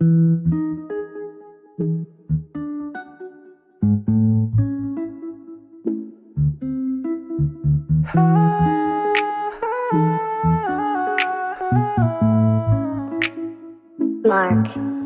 Mark.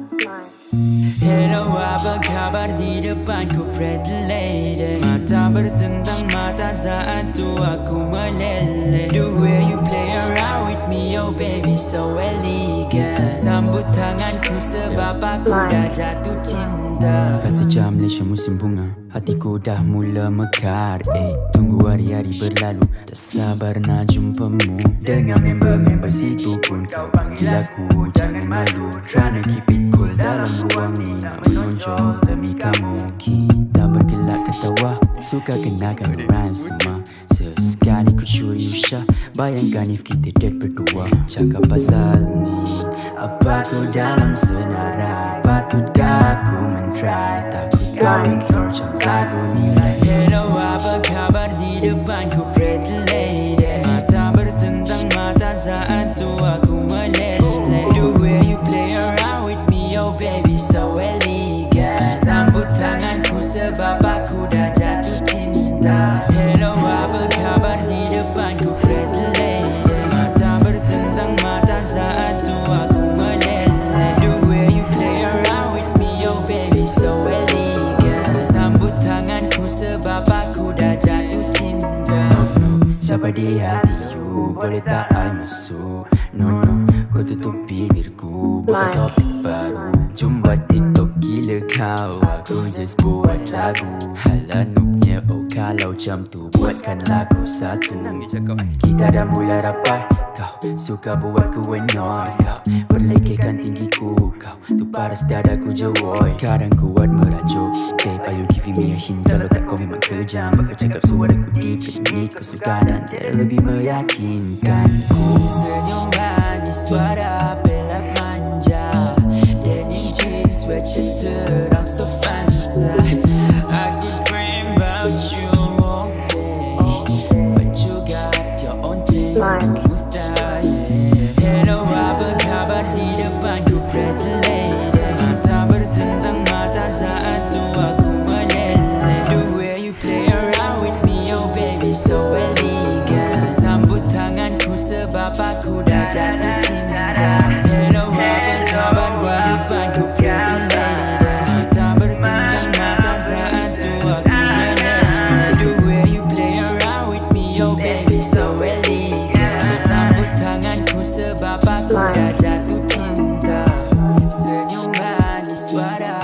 Hello, apa kabar di depanku pretty lady? Mata bertentang mata saat tu aku meleleh. The way you play around with me, oh baby so elegant. Sambut tanganku sebab aku dah jatuh cinta. Rasa jam Malaysia musim bunga, hatiku dah mula mekar. Tunggu hari-hari berlalu, tak sabar nak jumpamu. Dengan member-member situ pun kau panggil aku. Jangan malu, tryna keep it cool dalam ruang ni. Nak menonjol demi kamu. Kita bergelak ketawa, suka kenakan orang semua. Sesekali ku curi usah, bayangkan if kita dead berdua. Cakap pasal ni, apa ku dalam senarai? Patutkah aku mentry? Takut kau ignore macam lagu ni. Hello, apa kabar di depanku pretty lady? Mata bertentang mata saat tu aku meleleh. The way you play around with me, oh baby so elegant. Sambut tanganku sebab aku dah jatuh cinta. Hello, apa kabar di depanku pretty lady? Mata bertentang mata saat tu aku meleleh. The way you play around with me, oh baby so elegant. Sambut tanganku sebab aku dah jatuh cinta. Siapa di hati you, boleh tak I masuk? No, kau tutup bibirku, buka topik baru. Jumpa TikTok gila kau, aku just buat lagu. Hala noobnya, oh kalau jam tu buatkan lagu satu. Kita dah mula rapat, kau suka buat ku annoy. Kau perlekehkan tinggiku, kau tu paras dadaku jewoy. Kadang kuat merajuk, babe are you giving me a hint? Kalau tak kau memang kejam, bakal cakap suaraku deep dan unik. Kau suka dan tiada lebih meyakinkanku. Senyum manis, suara belak manja, denim jeans, sweatshirt terang so fancy. I could dream about you all day, but you got your own thing to mustahil. Hello, apa kabar di depanku pretty lady? Mata bertentang mata saat tu aku meleleh. The way you play around with me, oh baby so elegant. Sambut tanganku sebab aku dah jatuh cinta. Hello, apa kabar di depanku pretty lady? Mata bertentang mata saat tu aku meleleh. The way you play around with me, oh baby so elegant. Sambut tanganku sebab aku dah jatuh cinta. Senyum manis, suara